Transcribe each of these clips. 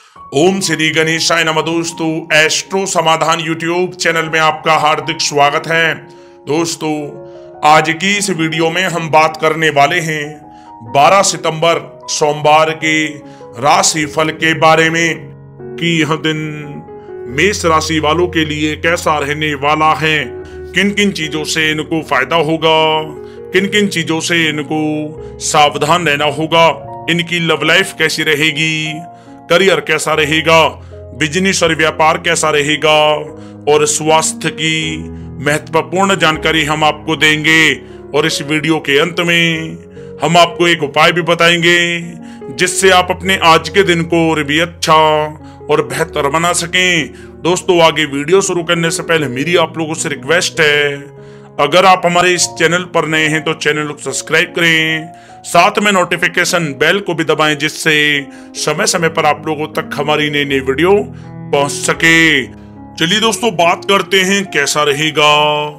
ओम श्री गणेशाय नमः। दोस्तों, एस्ट्रो समाधान यूट्यूब चैनल में आपका हार्दिक स्वागत है। दोस्तों, आज की इस वीडियो में हम बात करने वाले हैं 12 सितंबर सोमवार के राशि फल के बारे में कि यह दिन मेष राशि वालों के लिए कैसा रहने वाला है, किन किन चीजों से इनको फायदा होगा, किन किन चीजों से इनको सावधान रहना होगा, इनकी लव लाइफ कैसी रहेगी, करियर कैसा रहेगा, बिजनेस और व्यापार कैसा रहेगा और स्वास्थ्य की महत्वपूर्ण जानकारी हम आपको देंगे। और इस वीडियो के अंत में हम आपको एक उपाय भी बताएंगे जिससे आप अपने आज के दिन को और भी अच्छा और बेहतर बना सकें। दोस्तों, आगे वीडियो शुरू करने से पहले मेरी आप लोगों से रिक्वेस्ट है, अगर आप हमारे इस चैनल पर नए हैं तो चैनल को सब्सक्राइब करें, साथ में नोटिफिकेशन बेल को भी दबाएं जिससे समय समय पर आप लोगों तक हमारी नई नई वीडियो पहुंच सके। चलिए दोस्तों, बात करते हैं कैसा रहेगा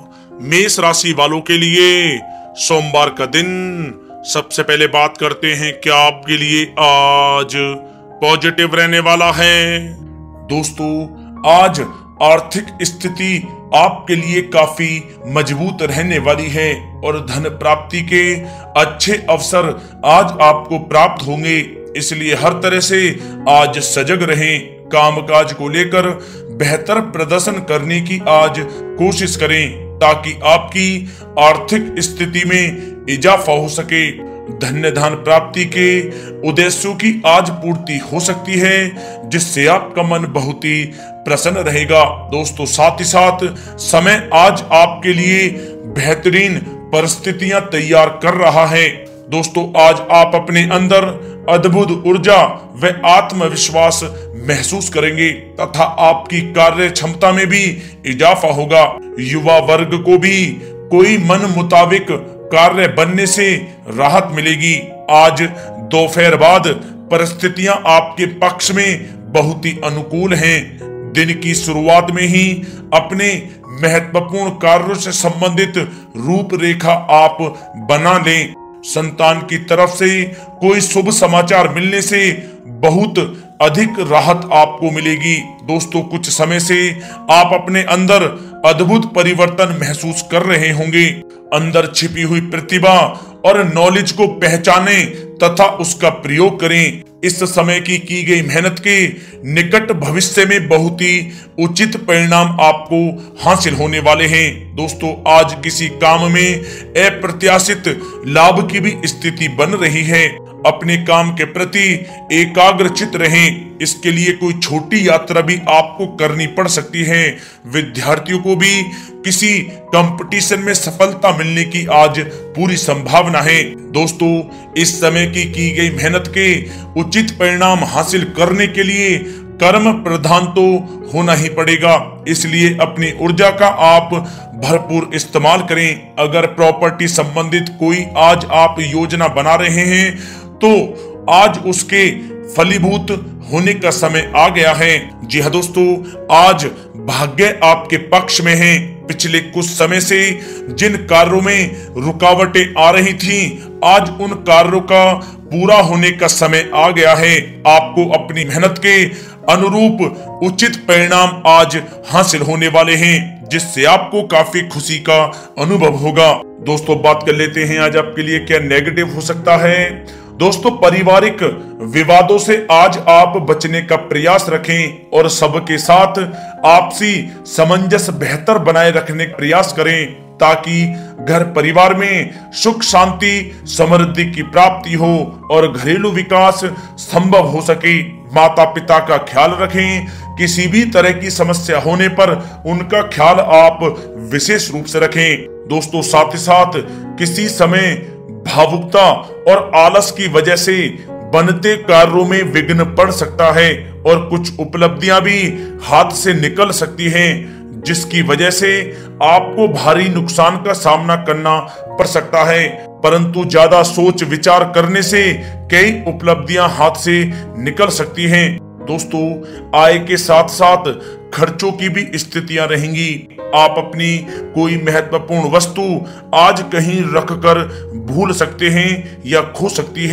मेष राशि वालों के लिए सोमवार का दिन। सबसे पहले बात करते हैं क्या आपके लिए आज पॉजिटिव रहने वाला है। दोस्तों, आज आर्थिक स्थिति आपके लिए काफी मजबूत रहने वाली है और धन प्राप्ति के अच्छे अवसर आज आपको प्राप्त होंगे, इसलिए हर तरह से आज सजग रहें। कामकाज को लेकर बेहतर प्रदर्शन करने की आज कोशिश करें ताकि आपकी आर्थिक स्थिति में इजाफा हो सके। धन्य धन प्राप्ति के उद्देश्यों की आज पूर्ति हो सकती है जिससे आपका मन बहुत ही प्रसन्न रहेगा। दोस्तों, साथ ही साथ समय आज आपके लिए बेहतरीन परिस्थितियां तैयार कर रहा है। दोस्तों, आज आप अपने अंदर अद्भुत ऊर्जा व आत्मविश्वास महसूस करेंगे तथा आपकी कार्य क्षमता में भी इजाफा होगा। युवा वर्ग को भी कोई मन मुताबिक कार्य बनने से राहत मिलेगी। आज दोपहर बाद परिस्थितियां आपके पक्ष में बहुत ही अनुकूल हैं। दिन की शुरुआत में ही अपने महत्वपूर्ण कार्यों से संबंधित रूपरेखा आप बना लें। संतान की तरफ से कोई शुभ समाचार मिलने से बहुत अधिक राहत आपको मिलेगी। दोस्तों, कुछ समय से आप अपने अंदर अद्भुत परिवर्तन महसूस कर रहे होंगे। अंदर छिपी हुई प्रतिभा और नॉलेज को पहचानें तथा उसका प्रयोग करें। इस समय की गई मेहनत के निकट भविष्य में बहुत ही उचित परिणाम आपको हासिल होने वाले हैं। दोस्तों, आज किसी काम में अप्रत्याशित लाभ की भी स्थिति बन रही है। अपने काम के प्रति एकाग्रचित रहें। इसके लिए कोई छोटी यात्रा भी आपको करनी पड़ सकती है। विद्यार्थियों को भी किसी कंपटीशन में सफलता मिलने की आज पूरी संभावना है। दोस्तों, इस समय की गई मेहनत के उचित परिणाम हासिल करने के लिए कर्म प्रधान तो होना ही पड़ेगा, इसलिए अपनी ऊर्जा का आप भरपूर इस्तेमाल करें। अगर प्रॉपर्टी संबंधित कोई आज आप योजना बना रहे हैं तो आज उसके फलीभूत होने का समय आ गया है। जी हाँ दोस्तों, आज भाग्य आपके पक्ष में है। पिछले कुछ समय से जिन कार्यों में रुकावटें आ रही थीं, आज उन कार्यों का पूरा होने का समय आ गया है। आपको अपनी मेहनत के अनुरूप उचित परिणाम आज हासिल होने वाले हैं जिससे आपको काफी खुशी का अनुभव होगा। दोस्तों, बात कर लेते हैं आज आपके लिए क्या नेगेटिव हो सकता है। दोस्तों, पारिवारिक विवादों से आज आप बचने का प्रयास रखें और सबके साथ आपसी सामंजस्य बेहतर बनाए रखने का प्रयास करें ताकि घर परिवार में सुख शांति समृद्धि की प्राप्ति हो और घरेलू विकास संभव हो सके। माता पिता का ख्याल रखें। किसी भी तरह की समस्या होने पर उनका ख्याल आप विशेष रूप से रखें। दोस्तों, साथ ही साथ किसी समय भावुकता और आलस की वजह से बनते कार्यों में विघ्न पड़ सकता है और कुछ उपलब्धियां भी हाथ से निकल सकती हैं जिसकी वजह से आपको भारी नुकसान का सामना करना पड़ सकता है। परंतु ज्यादा सोच विचार करने से कई उपलब्धियां हाथ से निकल सकती हैं। दोस्तों, आय के साथ साथ खर्चों की भी स्थितियां रहेंगी। आप अपनी कोई महत्वपूर्ण वस्तु आज कहीं रखकर भूल सकते हैं या खो सकती है,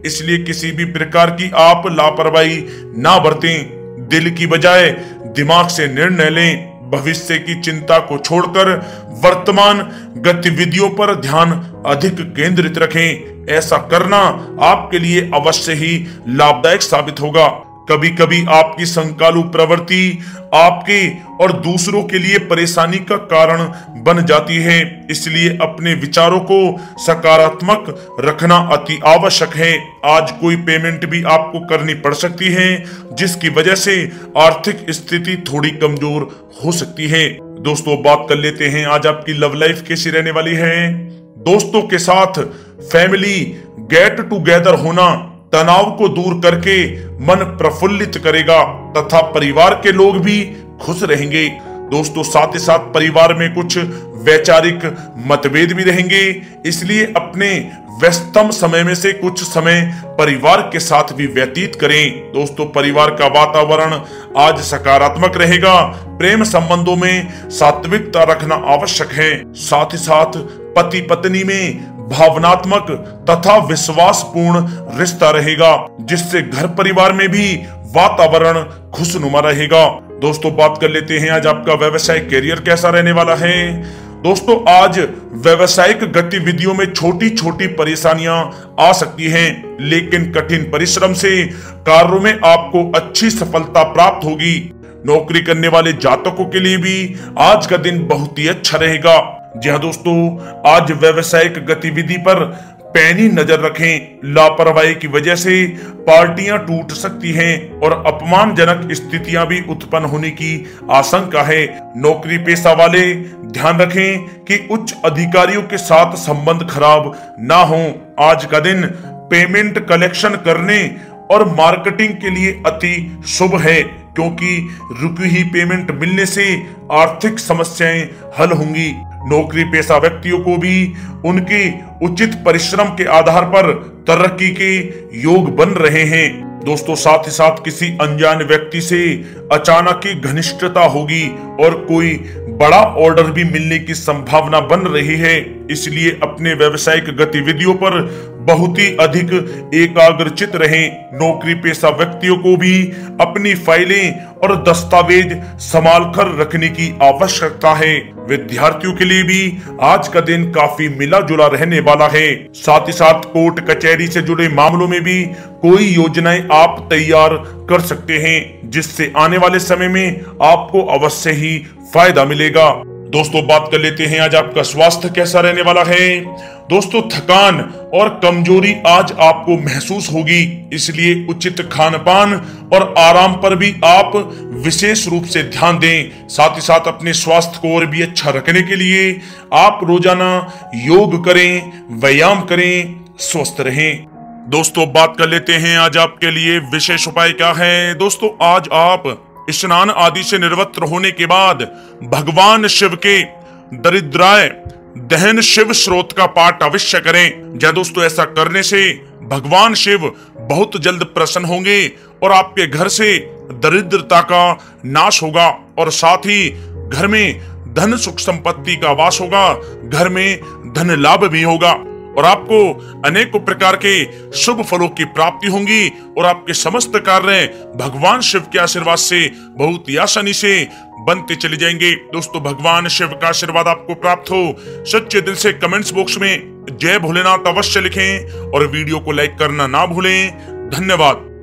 इसलिए किसी भी प्रकार की आप लापरवाही ना बरतें। दिल की बजाय दिमाग से निर्णय लें। भविष्य की चिंता को छोड़कर वर्तमान गतिविधियों पर ध्यान अधिक केंद्रित रखें। ऐसा करना आपके लिए अवश्य ही लाभदायक साबित होगा। कभी कभी आपकी संकालु प्रवृत्ति आपके और दूसरों के लिए परेशानी का कारण बन जाती है, इसलिए अपने विचारों को सकारात्मक रखना अति आवश्यक है। आज कोई पेमेंट भी आपको करनी पड़ सकती है, जिसकी वजह से आर्थिक स्थिति थोड़ी कमजोर हो सकती है। दोस्तों, बात कर लेते हैं आज आपकी लव लाइफ कैसी रहने वाली है। दोस्तों के साथ फैमिली गेट टुगेदर होना तनाव को दूर करके मन प्रफुल्लित करेगा तथा परिवार के लोग भी खुश रहेंगे। दोस्तों, साथ ही साथ परिवार में कुछ वैचारिक मतभेद भी रहेंगे, इसलिए अपने व्यस्तम समय में से कुछ समय परिवार के साथ भी व्यतीत करें। दोस्तों, परिवार का वातावरण आज सकारात्मक रहेगा। प्रेम संबंधों में सात्विकता रखना आवश्यक है। साथ ही साथ पति पत्नी में भावनात्मक तथा विश्वासपूर्ण रिश्ता रहेगा, जिससे घर परिवार में भी वातावरण खुशनुमा रहेगा। दोस्तों, बात कर लेते हैं आज आपका व्यवसायिक कैरियर कैसा रहने वाला है। दोस्तों, आज व्यवसायिक गतिविधियों में छोटी छोटी परेशानियां आ सकती हैं, लेकिन कठिन परिश्रम से कार्यों में आपको अच्छी सफलता प्राप्त होगी। नौकरी करने वाले जातकों के लिए भी आज का दिन बहुत ही अच्छा रहेगा। जी हाँ दोस्तों, आज व्यवसायिक गतिविधि पर पैनी नजर रखें। लापरवाही की वजह से पार्टियां टूट सकती हैं और अपमानजनक स्थितियां भी उत्पन्न होने की आशंका है। नौकरी पेशा वाले ध्यान रखें कि उच्च अधिकारियों के साथ संबंध खराब ना हो। आज का दिन पेमेंट कलेक्शन करने और मार्केटिंग के लिए अति शुभ है, क्योंकि रुकी हुई पेमेंट मिलने से आर्थिक समस्याएं हल होंगी। नौकरी पेशा व्यक्तियों को भी उनके उचित परिश्रम के आधार पर तरक्की के योग बन रहे हैं। दोस्तों, साथ ही साथ किसी अनजान व्यक्ति से अचानक ही घनिष्ठता होगी और कोई बड़ा ऑर्डर भी मिलने की संभावना बन रही है, इसलिए अपने व्यावसायिक गतिविधियों पर बहुत ही अधिक एकाग्रचित रहें। नौकरी पेशा व्यक्तियों को भी अपनी फाइलें और दस्तावेज संभाल कर रखने की आवश्यकता है। विद्यार्थियों के लिए भी आज का दिन काफी मिला जुला रहने वाला है। साथ ही साथ कोर्ट कचहरी से जुड़े मामलों में भी कोई योजनाएं आप तैयार कर सकते हैं, जिससे आने वाले समय में आपको अवश्य ही फायदा मिलेगा। दोस्तों, बात कर लेते हैं आज आपका स्वास्थ्य कैसा रहने वाला है। दोस्तों, थकान और कमजोरी आज आपको महसूस होगी, इसलिए उचित खान पान और आराम पर भी आप विशेष रूप से ध्यान दें। साथ ही साथ अपने स्वास्थ्य को और भी अच्छा रखने के लिए आप रोजाना योग करें, व्यायाम करें, स्वस्थ रहें। दोस्तों, बात कर लेते हैं आज आपके लिए विशेष उपाय क्या है। दोस्तों, आज आप स्नान आदि से निवृत्त होने के बाद भगवान शिव के दरिद्राय दहन शिव स्रोत का पाठ अवश्य करें। जय दोस्तों, ऐसा करने से भगवान शिव बहुत जल्द प्रसन्न होंगे और आपके घर से दरिद्रता का नाश होगा और साथ ही घर में धन सुख संपत्ति का वास होगा, घर में धन लाभ भी होगा और आपको अनेकों प्रकार के शुभ फलों की प्राप्ति होगी और आपके समस्त कार्य भगवान शिव के आशीर्वाद से बहुत ही आसानी से बनते चले जाएंगे। दोस्तों, भगवान शिव का आशीर्वाद आपको प्राप्त हो, सच्चे दिल से कमेंट्स बॉक्स में जय भोलेनाथ अवश्य लिखें और वीडियो को लाइक करना ना भूलें। धन्यवाद।